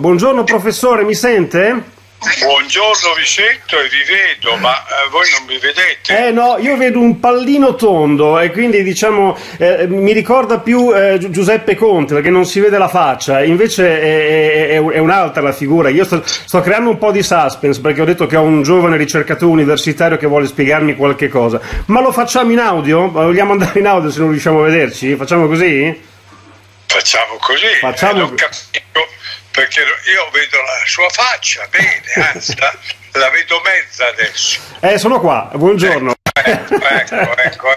Buongiorno professore, mi sente? Buongiorno, vi sento e vi vedo, ma voi non mi vedete? No, io vedo un pallino tondo e quindi diciamo mi ricorda più Giuseppe Conte perché non si vede la faccia, invece è un'altra la figura. Io sto creando un po' di suspense perché ho detto che ho un giovane ricercatore universitario che vuole spiegarmi qualche cosa. Ma lo facciamo in audio? Vogliamo andare in audio se non riusciamo a vederci? Facciamo così? Facciamo così, non capisco, perché io vedo la sua faccia, bene, anzi la vedo mezza adesso. Sono qua, buongiorno. Ecco.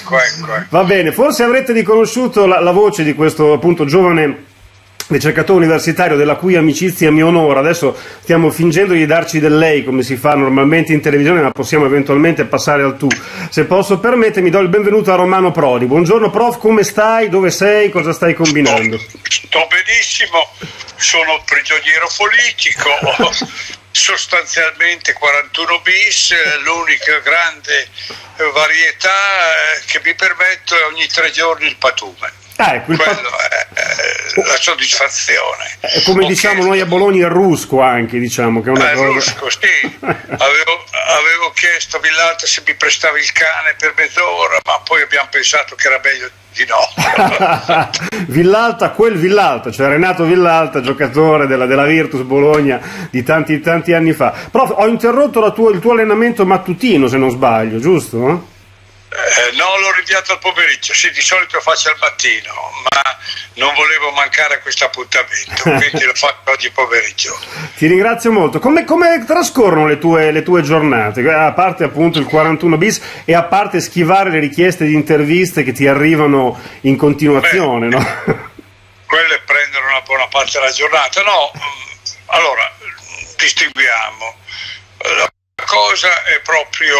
Va bene, forse avrete riconosciuto la voce di questo appunto giovane ricercatore universitario della cui amicizia mi onora. Adesso stiamo fingendo di darci del lei come si fa normalmente in televisione, ma possiamo eventualmente passare al tu. Se posso permettermi, do il benvenuto a Romano Prodi. Buongiorno prof, come stai? Dove sei? Cosa stai combinando? Sto benissimo, sono prigioniero politico, sostanzialmente 41 bis, l'unica grande varietà che mi permetto è ogni 3 giorni il patume. Quello è la soddisfazione. Come diciamo noi a Bologna, il rusco anche, diciamo che è una cosa... Il rusco, sì. Avevo chiesto a Villalta se mi prestavi il cane per mezz'ora, ma poi abbiamo pensato che era meglio di no. Villalta, cioè Renato Villalta, giocatore della Virtus Bologna di tanti anni fa. Prof, ho interrotto il tuo allenamento mattutino, se non sbaglio, giusto? No, l'ho rinviato al pomeriggio, sì, di solito lo faccio al mattino, ma non volevo mancare a questo appuntamento, quindi lo faccio oggi pomeriggio. Ti ringrazio molto. Come trascorrono le tue giornate, a parte appunto il 41 bis e a parte schivare le richieste di interviste che ti arrivano in continuazione? No? Quelle prendono una buona parte della giornata. No, allora, distinguiamo. La cosa è proprio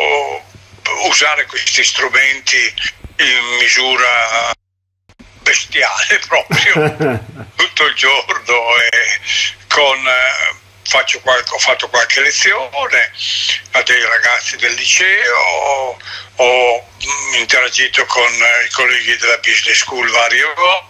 usare questi strumenti in misura bestiale proprio tutto il giorno e ho fatto qualche lezione a dei ragazzi del liceo, ho interagito con i colleghi della business school varie volte.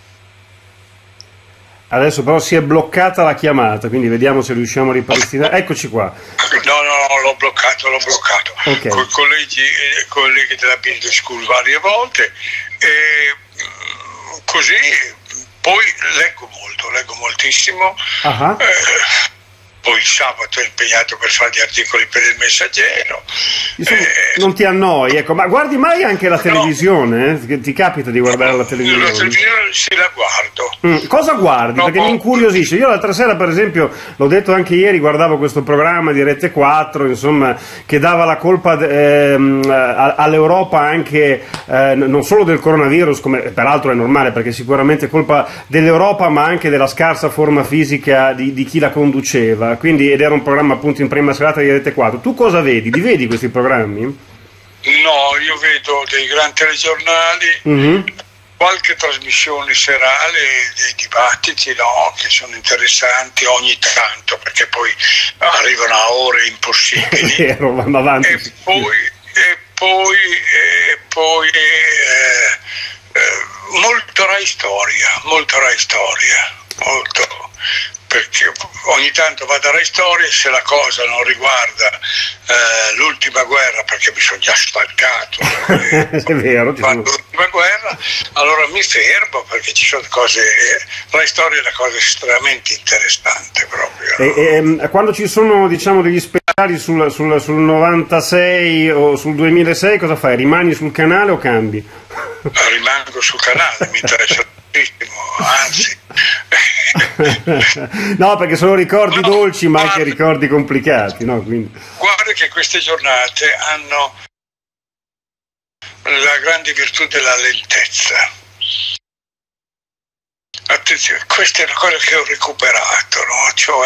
Adesso però si è bloccata la chiamata, quindi vediamo se riusciamo a ripristinare. Eccoci qua. No, l'ho bloccato. Okay. Con i colleghi della business school varie volte e così poi leggo moltissimo. Uh-huh. Poi il sabato è impegnato per fare gli articoli per il Messaggero. Non ti annoi, ecco, ma guardi mai anche la televisione? No. Ti capita di guardare la televisione? La televisione sì, la guardo. Cosa guardi? Perché mi incuriosisce. Io l'altra sera, per esempio, l'ho detto anche ieri, guardavo questo programma di Rete 4, insomma, che dava la colpa all'Europa anche non solo del coronavirus, come peraltro è normale, perché sicuramente è colpa dell'Europa, ma anche della scarsa forma fisica di chi la conduceva. Quindi, ed era un programma appunto in prima serata di Rete 4. Tu cosa vedi? Li vedi questi programmi? No, io vedo dei grandi telegiornali, qualche trasmissione serale, dei dibattiti, no, che sono interessanti ogni tanto, perché poi arrivano a ore impossibili. Vero, vanno avanti. E poi molto Rai Storia, perché ogni tanto vado a Rai Storia e se la cosa non riguarda l'ultima guerra, perché mi sono già stancato è vero, l'ultima guerra, allora mi fermo, perché ci sono cose, Rai Storia è una cosa estremamente interessante proprio. E quando ci sono, diciamo, degli speciali sul 96 o sul 2006, cosa fai? Rimani sul canale o cambi? Rimango sul canale, mi interessa tantissimo, anzi. No, perché sono ricordi dolci, ma anche ricordi complicati, no? Quindi... Guarda che queste giornate hanno la grande virtù della lentezza. Attenzione, questa è una cosa che ho recuperato, no? Cioè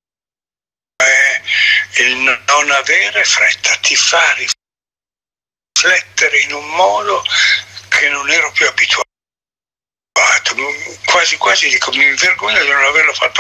il non avere fretta ti fa riflettere in un modo che non ero più abituato. Quasi dico, mi vergogno di non averlo fatto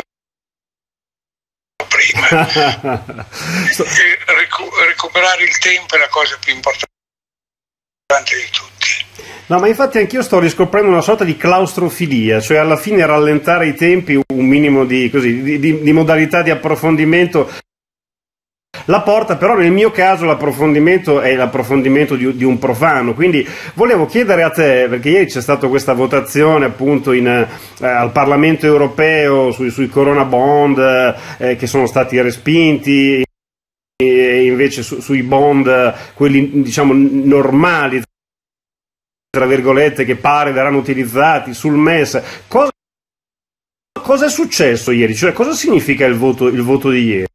prima. Recuperare il tempo è la cosa più importante di tutti. No, ma infatti anch'io sto riscoprendo una sorta di claustrofilia, cioè alla fine rallentare i tempi, un minimo di modalità di approfondimento la porta, però nel mio caso l'approfondimento è l'approfondimento di un profano, quindi volevo chiedere a te, perché ieri c'è stata questa votazione appunto al Parlamento europeo sui Corona Bond che sono stati respinti, e invece sui bond, quelli diciamo normali, tra virgolette, che pare verranno utilizzati sul MES. Cosa è successo ieri? Cioè, cosa significa il voto di ieri?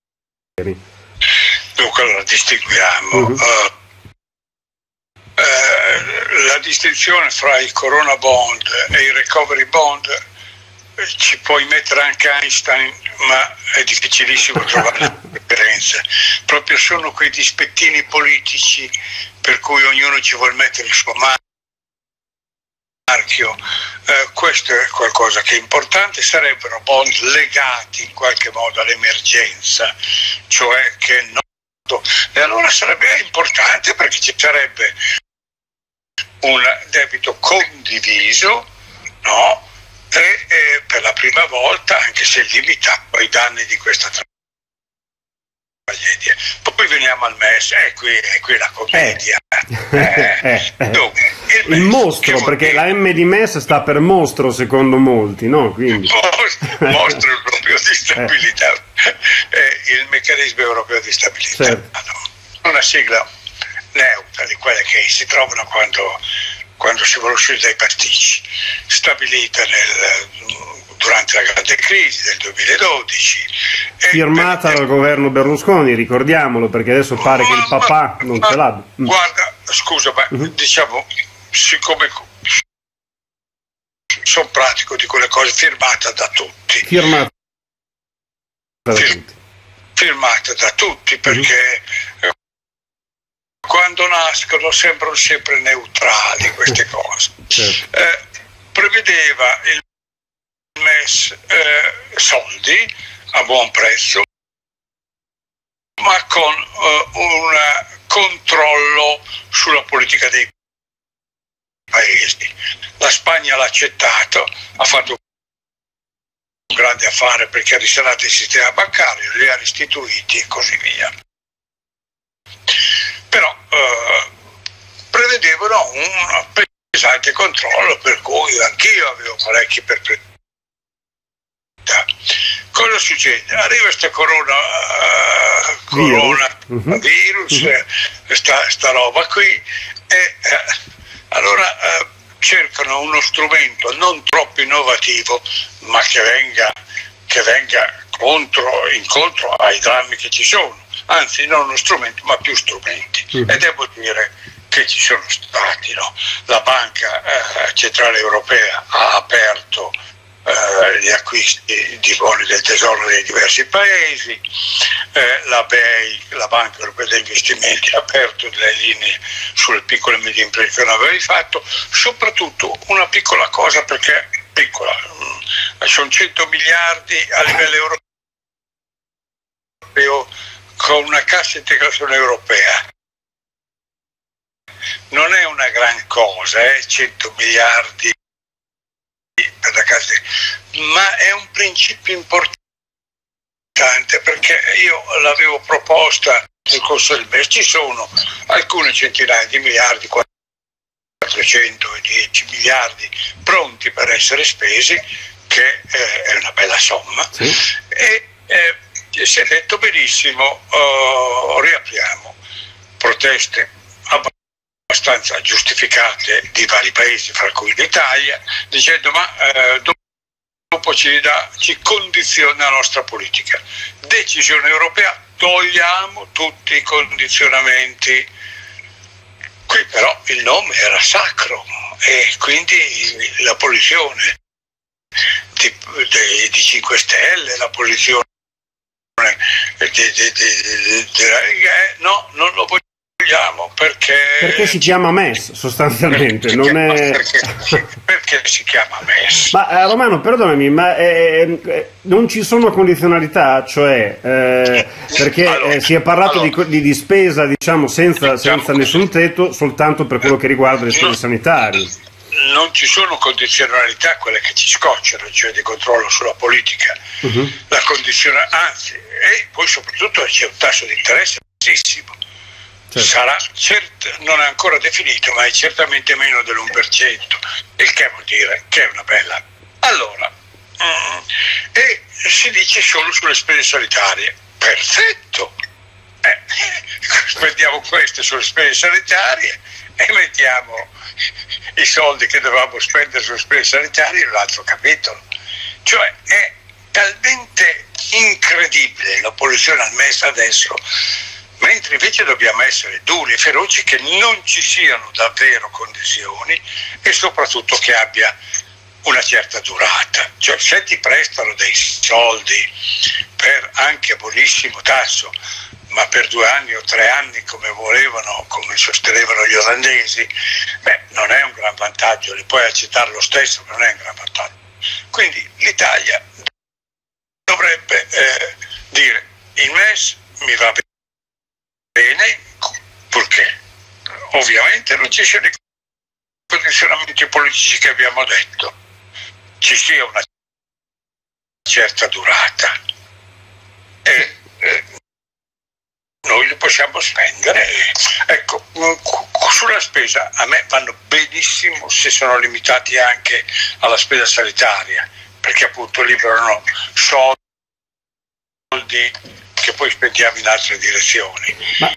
Dunque, allora distinguiamo la distinzione fra i Corona Bond e i Recovery Bond. Ci puoi mettere anche Einstein, ma è difficilissimo trovare le differenze. Proprio sono quei dispettini politici per cui ognuno ci vuole mettere il suo marchio. Questo è qualcosa che è importante. Sarebbero bond legati in qualche modo all'emergenza, cioè che non. E allora sarebbe importante, perché ci sarebbe un debito condiviso, no? E per la prima volta, anche se limitato ai danni di questa tragedia. Poi veniamo al MES, è qui la commedia. Dunque, il mostro, perché la M di MES sta per mostro secondo molti, no? Quindi. Mostro europeo di stabilità, il meccanismo europeo di stabilità. Certo. Una sigla neutra di quelle che si trovano quando si vuole uscire dai pasticci, stabilita durante la grande crisi del 2012. Firmata dal governo Berlusconi, ricordiamolo, perché adesso pare che il papà non ce l'abbia. Guarda, scusa, ma diciamo, siccome sono pratico di quelle cose, firmata da tutti. Firmata da tutti, perché quando nascono sembrano sempre neutrali queste cose. Certo. Prevedeva il MES soldi a buon prezzo, ma con un controllo sulla politica dei paesi. La Spagna l'ha accettato, ha fatto un grande affare perché ha risanato il sistema bancario, li ha restituiti e così via. Però prevedevano un pesante controllo, per cui anch'io avevo parecchie perplessità. Cosa succede? Arriva questo coronavirus, sta roba qui, e allora cercano uno strumento non troppo innovativo, ma che venga incontro ai drammi che ci sono. Anzi, non uno strumento, ma più strumenti. E devo dire che ci sono stati, no? La Banca Centrale Europea ha aperto gli acquisti di buoni del tesoro dei diversi paesi, la BEI, la Banca Europea degli Investimenti, ha aperto delle linee sulle piccole e medie imprese che non avevi fatto, soprattutto una piccola cosa, perché piccola, sono 100 miliardi a livello europeo con una cassa integrazione europea. Non è una gran cosa, 100 miliardi per la cassa, ma è un principio importante, perché io l'avevo proposta nel corso del mese. Ci sono alcune centinaia di miliardi, 410 miliardi pronti per essere spesi, che è una bella somma. Sì. E si è detto benissimo, riapriamo. Proteste abbastanza giustificate di vari paesi, fra cui l'Italia, dicendo ma dopo ci condiziona la nostra politica. Decisione europea, togliamo tutti i condizionamenti. Qui però il nome era sacro, e quindi l'abolizione di 5 Stelle, l'abolizione no, non lo vogliamo Perché si chiama MES sostanzialmente, non è... perché si chiama MES. Ma Romano, perdonami, ma non ci sono condizionalità, cioè perché allora, si è parlato di spesa, diciamo, senza nessun tetto, soltanto per quello che riguarda le spese sanitarie. Non ci sono condizionalità, quelle che ci scocciano, cioè di controllo sulla politica, la anzi, e poi soprattutto c'è un tasso di interesse bassissimo. Certo. Sarà non è ancora definito, ma è certamente meno dell'1%, il che vuol dire che è una bella. Allora, e si dice solo sulle spese sanitarie. Perfetto! Spendiamo queste sulle spese sanitarie e mettiamo i soldi che dovevamo spendere sulle spese sanitarie in un altro capitolo. Cioè è talmente incredibile l'opposizione al MES adesso, mentre invece dobbiamo essere duri e feroci, che non ci siano davvero condizioni e soprattutto che abbia una certa durata. Cioè se ti prestano dei soldi per anche buonissimo tasso, ma per 2 anni o 3 anni come volevano, come sostenevano gli olandesi, non è un gran vantaggio, li puoi accettare lo stesso, ma non è un gran vantaggio. Quindi l'Italia dovrebbe dire il MES mi va bene, purché ovviamente non ci siano i condizionamenti politici che abbiamo detto, ci sia una certa durata e noi li possiamo spendere. Ecco, sulla spesa a me vanno benissimo se sono limitati anche alla spesa sanitaria, perché appunto liberano soldi che poi spendiamo in altre direzioni. Ma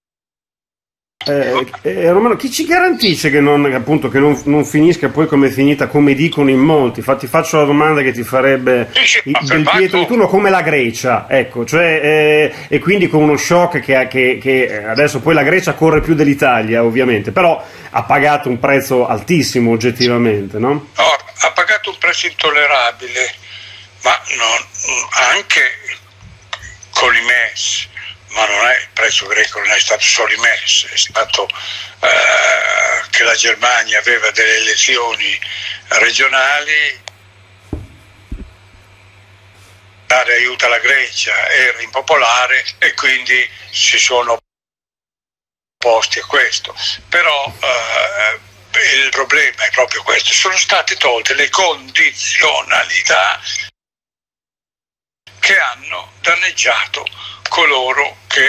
Romano, chi ci garantisce che non finisca poi come è finita, come dicono in molti? Ti faccio la domanda che ti farebbe del Pietro di turno, come la Grecia, ecco, cioè, e quindi con uno shock che adesso poi la Grecia corre più dell'Italia ovviamente, però ha pagato un prezzo altissimo oggettivamente, no? Ha pagato un prezzo intollerabile, ma anche con i MES. Ma non è il prezzo greco, non è stato solo i MES, è stato che la Germania aveva delle elezioni regionali, dare aiuto alla Grecia era impopolare e quindi si sono opposti a questo. Però il problema è proprio questo, sono state tolte le condizionalità che hanno danneggiato coloro che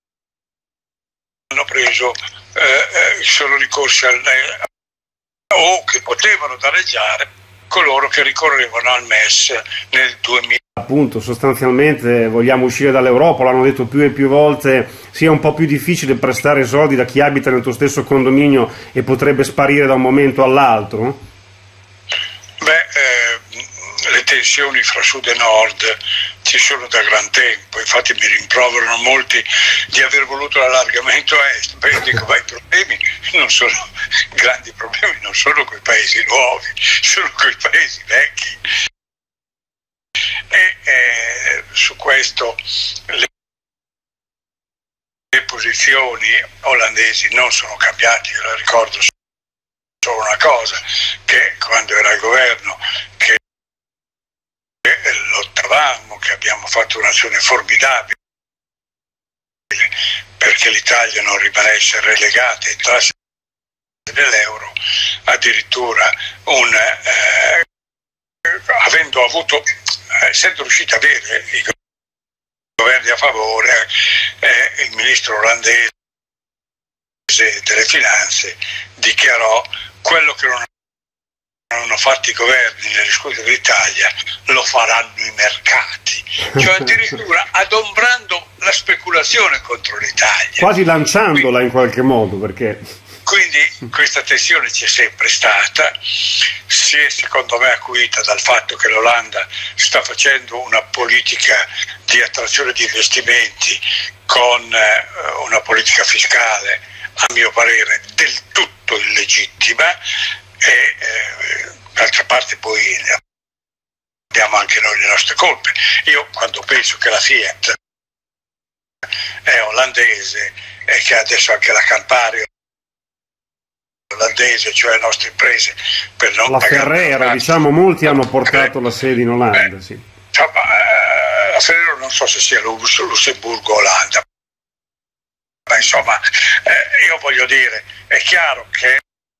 hanno preso, sono ricorsi o che potevano danneggiare coloro che ricorrevano al MES nel 2000. Appunto, sostanzialmente vogliamo uscire dall'Europa, l'hanno detto più e più volte, sia un po' più difficile prestare soldi da chi abita nel tuo stesso condominio e potrebbe sparire da un momento all'altro? Le tensioni fra sud e nord ci sono da gran tempo, infatti mi rimproverano molti di aver voluto l'allargamento a est, ma io dico, ma i problemi non sono grandi problemi, non sono quei paesi nuovi, sono quei paesi vecchi. E su questo le posizioni olandesi non sono cambiate. Io la ricordo solo una cosa, che quando era al governo, che lottavamo, che abbiamo fatto un'azione formidabile perché l'Italia non rimanesse relegata, entrasse nell'euro, addirittura essendo riusciti ad avere i governi a favore, il ministro olandese delle finanze dichiarò: quello che non hanno fatto i governi nelle scuole dell'Italia lo faranno i mercati, cioè addirittura adombrando la speculazione contro l'Italia, quasi lanciandola in qualche modo, perché quindi questa tensione c'è sempre stata, si è secondo me acuita dal fatto che l'Olanda sta facendo una politica di attrazione di investimenti con una politica fiscale a mio parere del tutto illegittima, e d'altra parte poi abbiamo anche noi le nostre colpe. Io quando penso che la Fiat è olandese e che adesso anche la Campari olandese, cioè le nostre imprese, per non la Ferrero, diciamo, molti hanno portato la sede in Olanda, sì. Insomma, la Ferrero non so se sia Lussemburgo o Olanda, ma insomma, io voglio dire, è chiaro che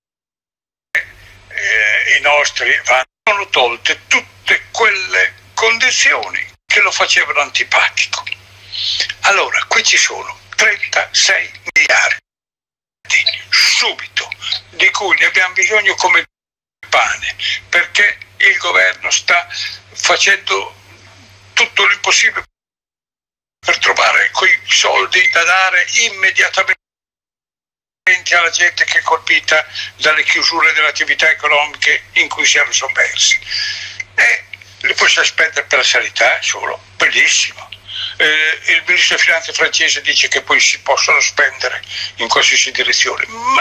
i nostri vanno tolte tutte quelle condizioni che lo facevano antipatico. Allora, qui ci sono 36 miliardi subito, di cui ne abbiamo bisogno come pane, perché il governo sta facendo tutto l'impossibile per trovare quei soldi da dare immediatamente alla gente che è colpita dalle chiusure delle attività economiche in cui siamo sommersi. E li puoi spendere per la sanità solo, bellissimo. Il ministro delle finanze francese dice che poi si possono spendere in qualsiasi direzione, ma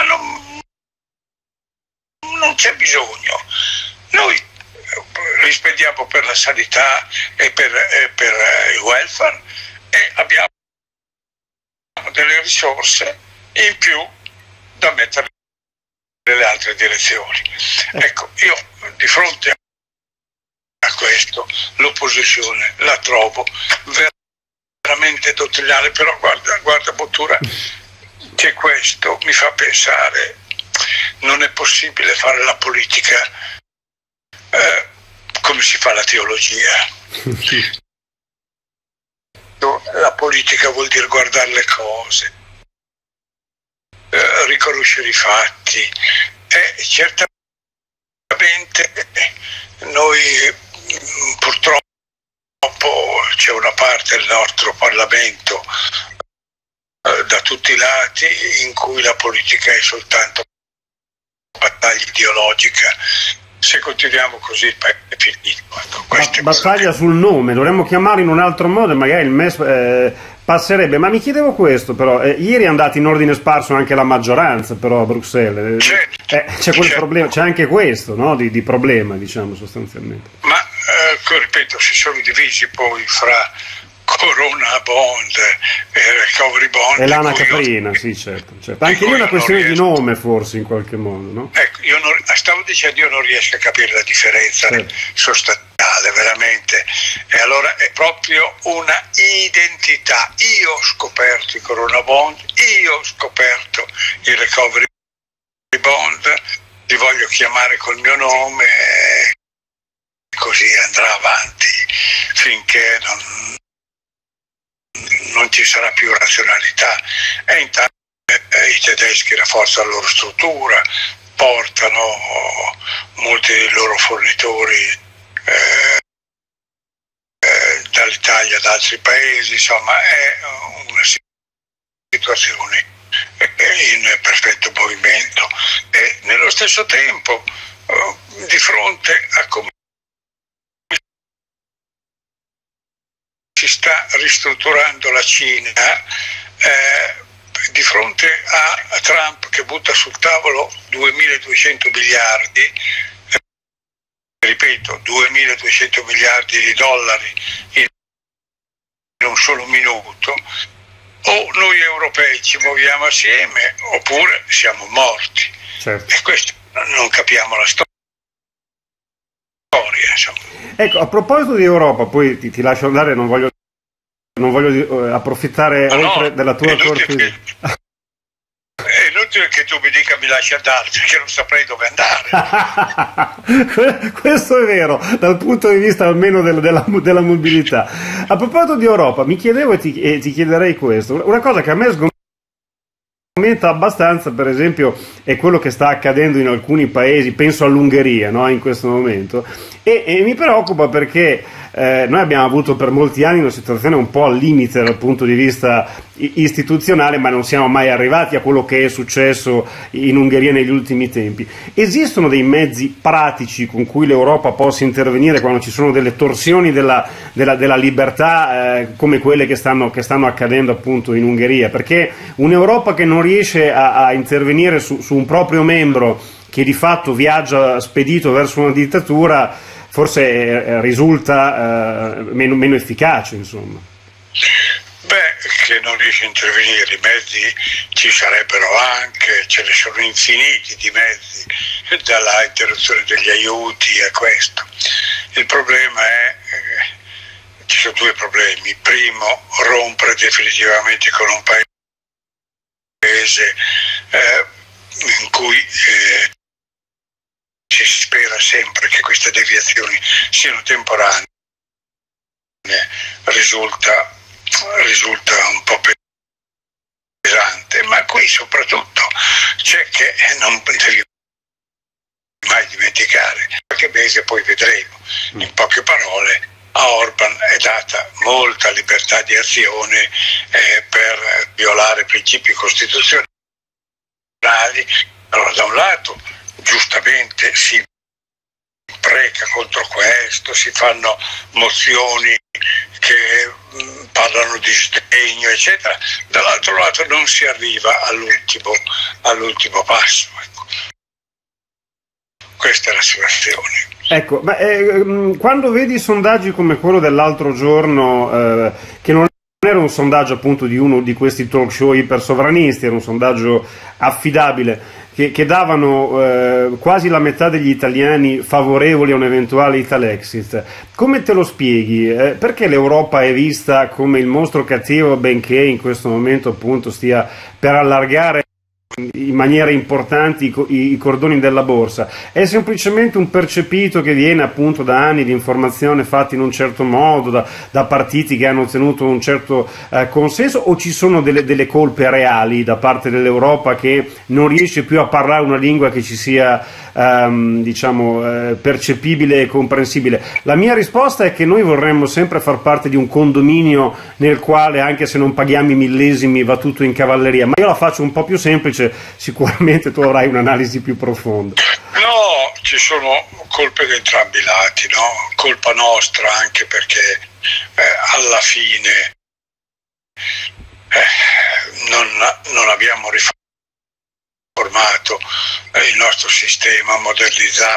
non c'è bisogno. Noi li spendiamo per la sanità e per il welfare e abbiamo delle risorse in più da mettere nelle altre direzioni. Ecco, io di fronte a questo l'opposizione la trovo veramente dottrinale, però guarda Bottura, che questo mi fa pensare, non è possibile fare la politica come si fa la teologia. La politica vuol dire guardare le cose, riconoscere i fatti e certamente noi purtroppo c'è una parte del nostro Parlamento da tutti i lati in cui la politica è soltanto battaglia ideologica. Se continuiamo così è finito. Battaglia sul nome, dovremmo chiamarlo in un altro modo e magari il MES passerebbe. Ma mi chiedevo questo però, ieri è andata in ordine sparso anche la maggioranza però a Bruxelles. C'è quel problema, c'è anche questo, no? di problema, diciamo, sostanzialmente. Ma ripeto, si sono divisi poi fra Corona Bond e Recovery Bond e l'Ana Caprina, sì, certo. Anche lì è una questione di nome forse in qualche modo, no? Ecco, stavo dicendo, io non riesco a capire la differenza sostanziale veramente, e allora è proprio una identità. Io ho scoperto il Corona Bond, io ho scoperto il Recovery Bond, li voglio chiamare col mio nome e così andrà avanti finché non ci sarà più razionalità. E intanto i tedeschi rafforzano la loro struttura, portano molti dei loro fornitori dall'Italia ad altri paesi, insomma è una situazione in perfetto movimento e nello stesso tempo di fronte a come si sta ristrutturando la Cina, di fronte a Trump che butta sul tavolo 2.200 miliardi, ripeto, 2.200 miliardi di dollari in un solo minuto, o noi europei ci muoviamo assieme oppure siamo morti. Certo. E questo non capiamo la storia. Insomma. Ecco, a proposito di Europa, poi ti lascio andare, non voglio approfittare oltre della tua cortesia. È inutile che tu mi dica mi lasci andare, perché non saprei dove andare. Questo è vero, dal punto di vista almeno della mobilità. A proposito di Europa, mi chiedevo e ti chiederei questo, una cosa che a me sgomenta abbastanza, per esempio, è quello che sta accadendo in alcuni paesi, penso all'Ungheria, no? In questo momento, e mi preoccupa perché noi abbiamo avuto per molti anni una situazione un po' al limite dal punto di vista istituzionale, ma non siamo mai arrivati a quello che è successo in Ungheria negli ultimi tempi. Esistono dei mezzi pratici con cui l'Europa possa intervenire quando ci sono delle torsioni della libertà come quelle che stanno accadendo appunto in Ungheria? Perché un'Europa che non riesce a intervenire su un proprio membro che di fatto viaggia spedito verso una dittatura forse risulta meno efficace, insomma. Beh, che non riesce a intervenire. I mezzi ci sarebbero anche, ce ne sono infiniti di mezzi, dalla interruzione degli aiuti a questo. Il problema è, ci sono due problemi. Primo, rompere definitivamente con un paese in cui si spera sempre che queste deviazioni siano temporanee, risulta un po' pesante, ma qui soprattutto c'è che non devi mai dimenticare, qualche mese poi vedremo. In poche parole, a Orban è data molta libertà di azione per violare principi costituzionali. Allora, da un lato giustamente si preca contro questo, si fanno mozioni che parlano di sdegno, eccetera, dall'altro lato non si arriva all'ultimo passo. Ecco. Questa è la situazione. Ecco, ma quando vedi sondaggi come quello dell'altro giorno, che non era un sondaggio appunto di uno di questi talk show ipersovranisti, era un sondaggio affidabile, che davano quasi la metà degli italiani favorevoli a un eventuale Italexit, come te lo spieghi? Perché l'Europa è vista come il mostro cattivo, benché in questo momento appunto stia per allargare in maniera importante i cordoni della borsa? È semplicemente un percepito che viene appunto da anni di informazione fatta in un certo modo, da partiti che hanno ottenuto un certo consenso, o ci sono delle colpe reali da parte dell'Europa che non riesce più a parlare una lingua che ci sia percepibile e comprensibile? La mia risposta è che noi vorremmo sempre far parte di un condominio nel quale, anche se non paghiamo i millesimi, va tutto in cavalleria, ma io la faccio un po' più semplice. Sicuramente tu avrai un'analisi più profonda. No, ci sono colpe da entrambi i lati, no? Colpa nostra anche perché alla fine non abbiamo riformato il nostro sistema, modernizzato,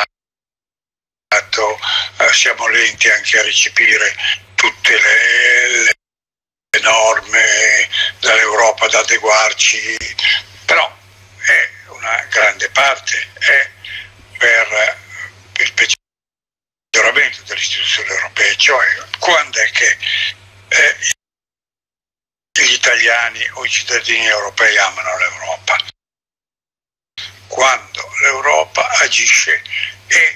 siamo lenti anche a recepire tutte le norme dall'Europa, da adeguarci, però è una grande parte è per il peggioramento delle istituzioni europee, cioè quando è che gli italiani o i cittadini europei amano l'Europa? Quando l'Europa agisce e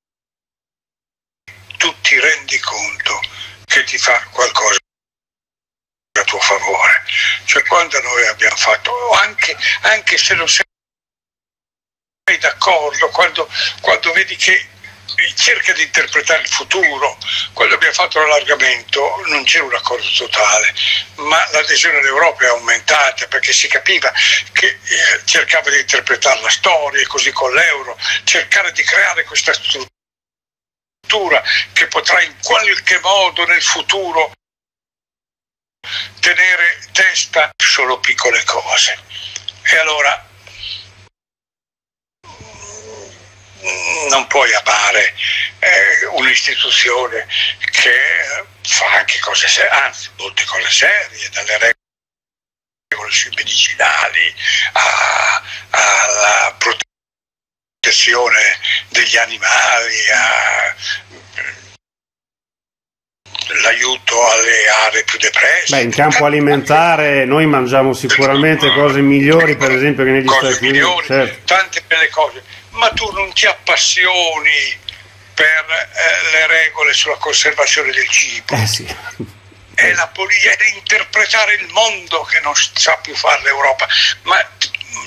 tu ti rendi conto che ti fa qualcosa a tuo favore, cioè quando noi abbiamo fatto, anche se non sei d'accordo, quando vedi che cerca di interpretare il futuro, quando abbiamo fatto l'allargamento non c'era un accordo totale, ma l'adesione all'Europa è aumentata perché si capiva che cercava di interpretare la storia, e così con l'euro cercare di creare questa struttura che potrà in qualche modo nel futuro tenere testa solo piccole cose. E allora non puoi amare un'istituzione che fa anche cose serie, anzi molte cose serie, dalle regole sui medicinali alla protezione degli animali, l'aiuto alle aree più depresse. In campo alimentare noi mangiamo sicuramente cose migliori, per esempio, che negli Stati Uniti, certo. Tante belle cose, ma tu non ti appassioni per le regole sulla conservazione del cibo. Sì. È la politica, è interpretare il mondo che non sa più fare l'Europa, ma a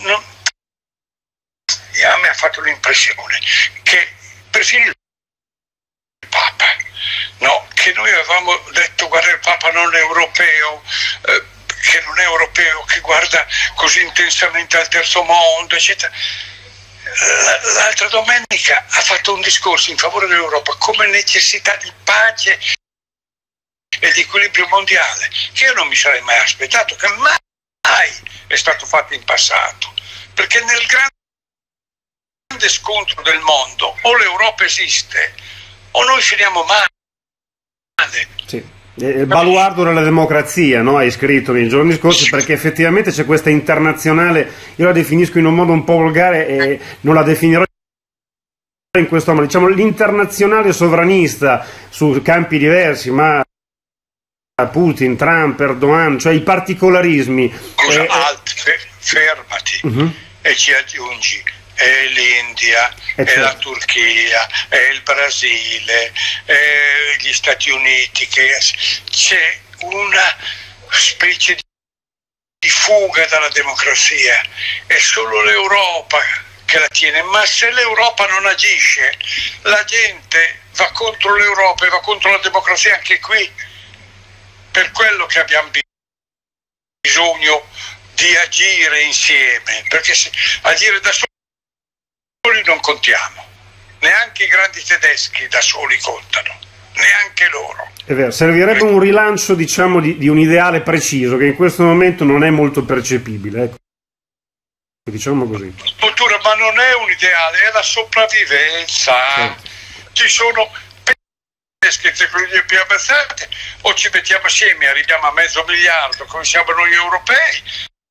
me ha fatto l'impressione che persino il Papa, no, che noi avevamo detto guarda il Papa non è europeo, che non è europeo, che guarda così intensamente al terzo mondo, eccetera. L'altra domenica ha fatto un discorso in favore dell'Europa come necessità di pace e di equilibrio mondiale, che io non mi sarei mai aspettato, che mai è stato fatto in passato, perché nel grande scontro del mondo o l'Europa esiste o noi finiamo male. Sì. il baluardo della democrazia, no? Hai scritto nei giorni scorsi, perché effettivamente c'è questa internazionale, io la definisco in un modo un po' volgare e non la definirò in questo modo, diciamo l'internazionale sovranista su campi diversi, ma Putin, Trump, Erdogan, cioè i particolarismi. Scusa, fermati e ci aggiungi è l'India, è la Turchia, è il Brasile, è gli Stati Uniti, che c'è una specie di fuga dalla democrazia, è solo l'Europa che la tiene, ma se l'Europa non agisce, la gente va contro l'Europa e va contro la democrazia anche qui. Per quello che abbiamo bisogno di agire insieme, perché se agire da soli non contiamo, neanche i grandi tedeschi da soli contano, neanche loro. È vero, servirebbe un rilancio, diciamo, di un ideale preciso che in questo momento non è molto percepibile, ecco. Diciamo così. Ma non è un ideale, è la sopravvivenza. Certo. Ci sono che più abbastanza, o ci mettiamo assieme e arriviamo a 500 miliardi come siamo noi europei,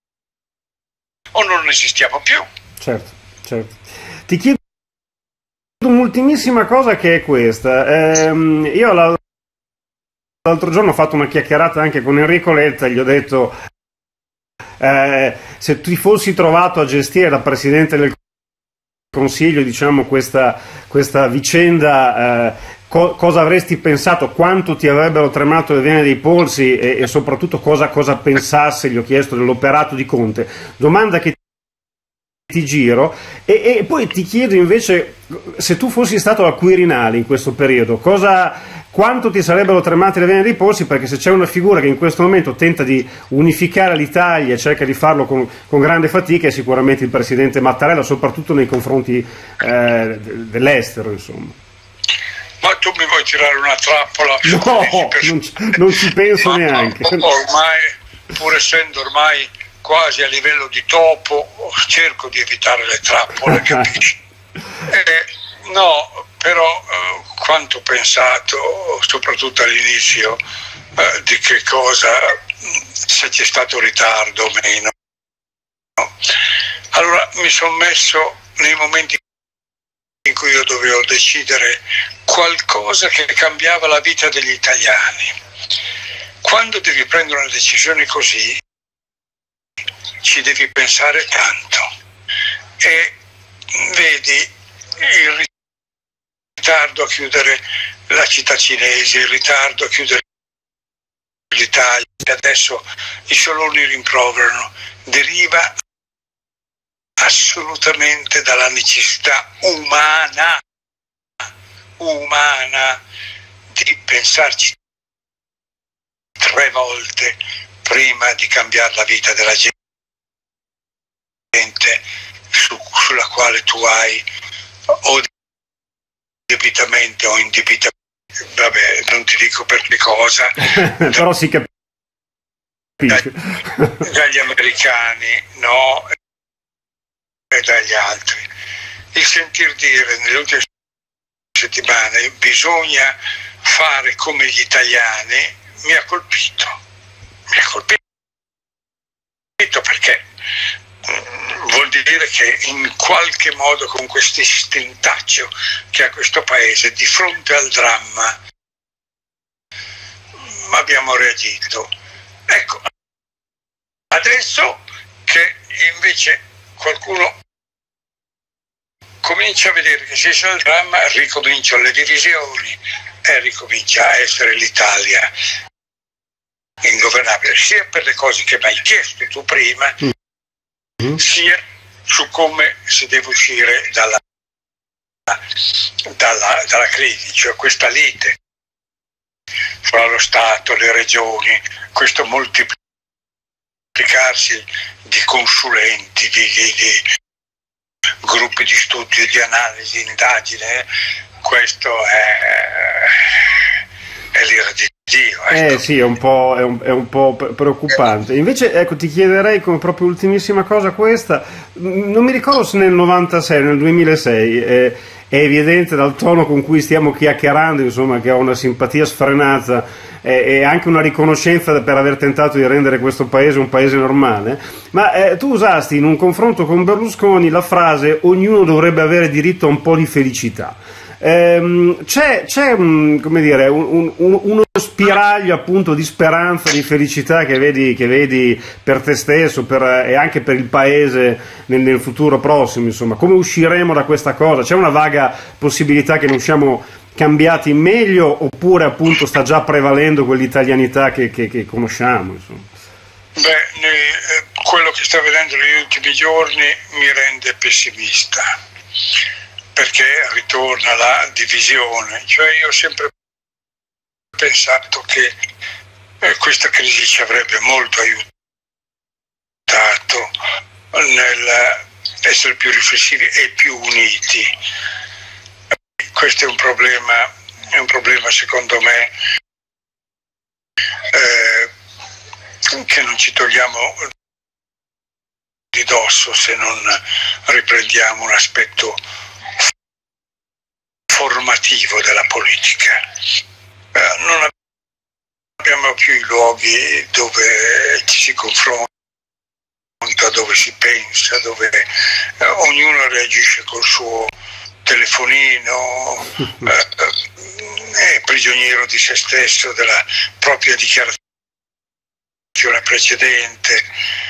o non esistiamo più. Certo, certo. Ti chiedo un'ultimissima cosa, che è questa. Io l'altro giorno ho fatto una chiacchierata anche con Enrico Letta, gli ho detto se ti fossi trovato a gestire da Presidente del Consiglio, diciamo, questa vicenda, cosa avresti pensato, quanto ti avrebbero tremato le vene dei polsi e soprattutto cosa pensasse, gli ho chiesto, dell'operato di Conte. Domanda che ti giro e poi ti chiedo invece, se tu fossi stato al Quirinale in questo periodo, quanto ti sarebbero tremate le vene dei polsi, perché se c'è una figura che in questo momento tenta di unificare l'Italia e cerca di farlo con grande fatica, è sicuramente il Presidente Mattarella, soprattutto nei confronti dell'estero, insomma. Ma tu mi vuoi tirare una trappola? No, non ci penso neanche. Ormai, pur essendo ormai quasi a livello di topo, cerco di evitare le trappole, capisci? No, però quanto ho pensato, soprattutto all'inizio, di che cosa, se c'è stato ritardo o meno. Allora mi sono messo nei momenti in cui io dovevo decidere qualcosa che cambiava la vita degli italiani. Quando devi prendere una decisione così, ci devi pensare tanto. E vedi il ritardo a chiudere la città cinese, il ritardo a chiudere l'Italia, adesso i soloni rimproverano, deriva assolutamente dalla necessità umana di pensarci 3 volte prima di cambiare la vita della gente sulla quale tu hai o debitamente o indebitamente, vabbè, non ti dico per che cosa, però si capisce dagli americani, no, e dagli altri. Il sentir dire nelle ultime settimane bisogna fare come gli italiani mi ha colpito perché vuol dire che in qualche modo, con questo stintaccio che ha questo paese di fronte al dramma, abbiamo reagito. Ecco, adesso che invece qualcuno comincia a vedere che se c'è il dramma, ricominciano le divisioni e ricomincia a essere l'Italia ingovernabile, sia per le cose che mi hai chiesto tu prima, sia su come si deve uscire dalla crisi, cioè questa lite fra lo Stato, le regioni, questo moltiplicarsi di consulenti, di gruppi di studio, di analisi, indagine, questo è è l'ira di Dio. Ecco. Sì, è un po' preoccupante. Invece, ecco, ti chiederei come proprio ultimissima cosa questa, non mi ricordo se nel 96, nel 2006, è evidente dal tono con cui stiamo chiacchierando, insomma, che ho una simpatia sfrenata e anche una riconoscenza per aver tentato di rendere questo paese un paese normale, ma tu usasti in un confronto con Berlusconi la frase ognuno dovrebbe avere diritto a un po' di felicità. C'è come dire, uno spiraglio appunto di speranza, di felicità che vedi per te stesso e anche per il paese nel futuro prossimo, insomma, come usciremo da questa cosa? C'è una vaga possibilità che ne usciamo cambiati in meglio, oppure appunto sta già prevalendo quell'italianità che conosciamo, insomma? Quello che sto vedendo negli ultimi giorni mi rende pessimista, perché ritorna la divisione. Cioè, io ho sempre pensato che questa crisi ci avrebbe molto aiutato nell'essere più riflessivi e più uniti. Questo è un problema secondo me che non ci togliamo di dosso se non riprendiamo un aspetto formativo della politica. Non abbiamo più i luoghi dove ci si confronta, dove si pensa, dove ognuno reagisce col suo telefonino, è prigioniero di se stesso, della propria dichiarazione precedente,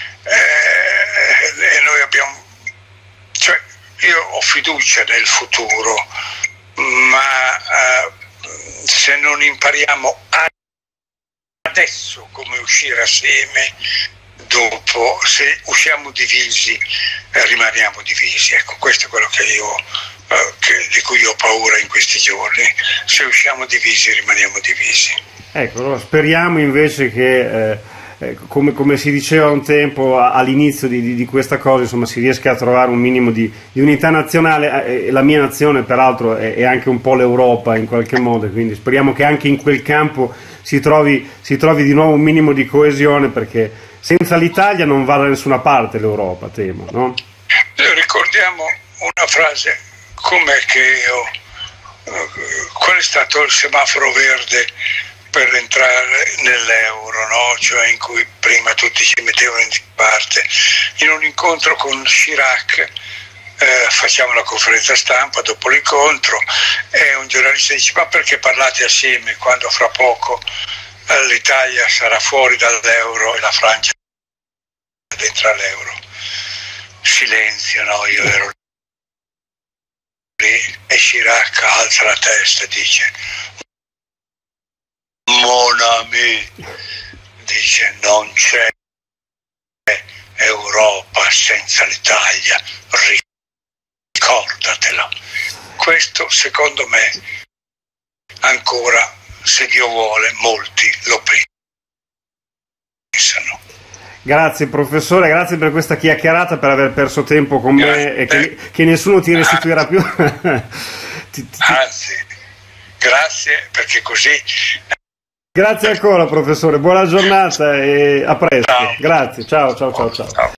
e noi abbiamo, cioè, io ho fiducia nel futuro, ma se non impariamo adesso come uscire assieme, dopo, se usciamo divisi, rimaniamo divisi. Ecco, questo è quello di cui io ho paura in questi giorni. Se usciamo divisi, rimaniamo divisi. Ecco, allora speriamo invece che come si diceva un tempo all'inizio di questa cosa, insomma, si riesca a trovare un minimo di unità nazionale. La mia nazione peraltro è anche un po' l'Europa in qualche modo, quindi speriamo che anche in quel campo si trovi di nuovo un minimo di coesione, perché senza l'Italia non va da nessuna parte l'Europa, temo, no? Ricordiamo una frase, com'è che qual è stato il semaforo verde per entrare nell'euro, no? Cioè, in cui prima tutti si mettevano in parte. In un incontro con Chirac, facciamo la conferenza stampa dopo l'incontro, e un giornalista dice: ma perché parlate assieme quando fra poco l'Italia sarà fuori dall'euro e la Francia dentro all'euro? Silenzio, no? Io ero lì e Chirac alza la testa e dice: mon ami, dice, non c'è Europa senza l'Italia, ricordatelo. Questo, secondo me, ancora, se Dio vuole, molti lo pensano. Grazie professore, grazie per questa chiacchierata, per aver perso tempo con me e che nessuno ti restituirà più. Anzi, grazie, perché così... Grazie ancora professore, buona giornata e a presto. Ciao. Grazie, ciao.